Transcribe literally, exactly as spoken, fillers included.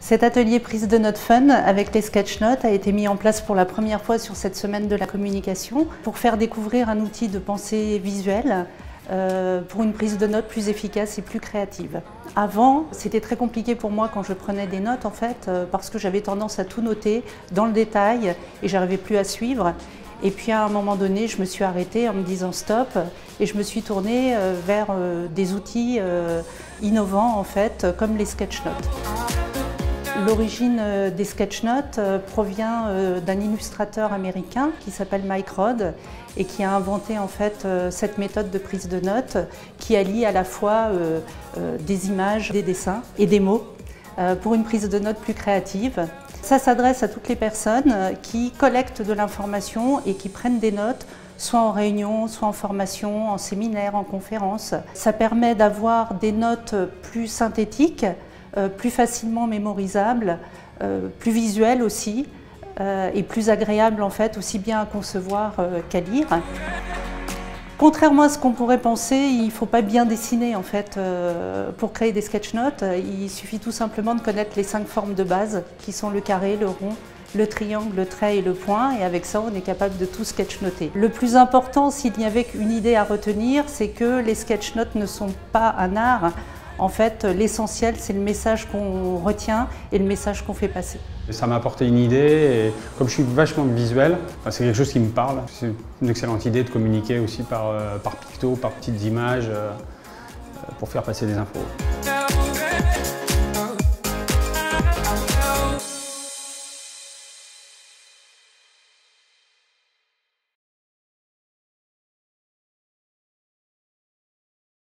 Cet atelier prise de notes fun avec les sketch notes a été mis en place pour la première fois sur cette semaine de la communication pour faire découvrir un outil de pensée visuelle euh, pour une prise de notes plus efficace et plus créative. Avant, c'était très compliqué pour moi quand je prenais des notes en fait euh, parce que j'avais tendance à tout noter dans le détail et j'arrivais plus à suivre. Et puis à un moment donné, je me suis arrêtée en me disant stop et je me suis tournée euh, vers euh, des outils euh, innovants en fait comme les sketch notes. L'origine des sketch notes provient d'un illustrateur américain qui s'appelle Mike Rodd et qui a inventé en fait cette méthode de prise de notes qui allie à la fois des images, des dessins et des mots pour une prise de notes plus créative. Ça s'adresse à toutes les personnes qui collectent de l'information et qui prennent des notes soit en réunion, soit en formation, en séminaire, en conférence. Ça permet d'avoir des notes plus synthétiques, Euh, plus facilement mémorisable, euh, plus visuel aussi euh, et plus agréable en fait aussi bien à concevoir euh, qu'à lire. Contrairement à ce qu'on pourrait penser, il ne faut pas bien dessiner en fait euh, pour créer des sketch notes. Il suffit tout simplement de connaître les cinq formes de base qui sont le carré, le rond, le triangle, le trait et le point, et avec ça on est capable de tout sketch noter. Le plus important, s'il n'y avait qu'une idée à retenir, c'est que les sketch notes ne sont pas un art. En fait, l'essentiel, c'est le message qu'on retient et le message qu'on fait passer. Ça m'a apporté une idée et comme je suis vachement visuel, c'est quelque chose qui me parle. C'est une excellente idée de communiquer aussi par, par picto, par petites images pour faire passer des infos.